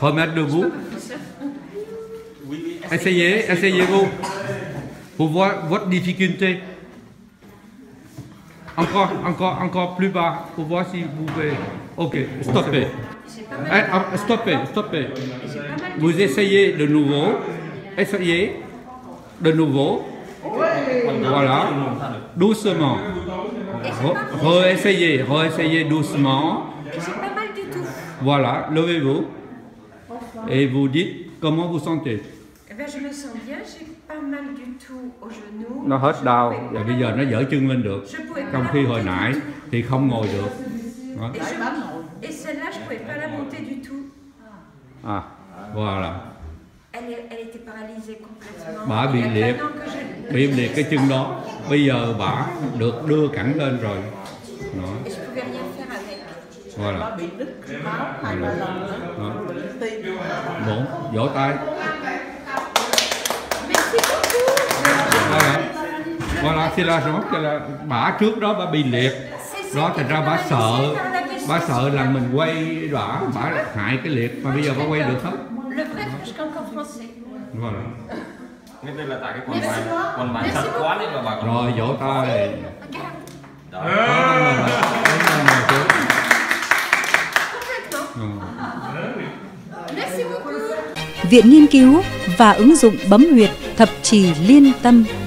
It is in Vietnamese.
remettre debout. Essayez-vous. Pour voir votre difficulté. Encore plus bas. Pour voir si vous pouvez. Ok, stoppez. Stoppez. Vous essayez de nouveau. Essayez de nouveau. Voilà. Doucement. Réessayez doucement. J'ai pas mal du tout. Voilà, levez-vous. Et vous dites comment vous sentez. Eh bien, je me sens bien, j'ai pas mal du tout au genou. Nó hết đau và bây giờ nó dở chân lên được. Trong khi hồi nãy thì không ngồi được. Đó. Et celle-là, je pouvais pas la monter du tout. À, voilà. Elle était paralysée complètement. Bà bị liệt cái chân đó. Bây giờ bà được đưa cẳng lên rồi. Đó. Et je pouvais rien faire avec. Voilà. Bị đứt máu 2-3 lần nữa. Bon, vỗ tay. Merci beaucoup. Voilà, c'est la jambe que là bả trước đó bà bị liệt. Đó thành ra bà sợ là mình quay bả hại cái liệt mà bây giờ bà quay được hết. Le vrai encore français. Voilà. Đây là tại cái quần màn chặt quá nên là bà còn... Rồi vỗ tay. Merci beaucoup. Viện Nghiên cứu và ứng dụng bấm huyệt Thập Trì Liên Tâm.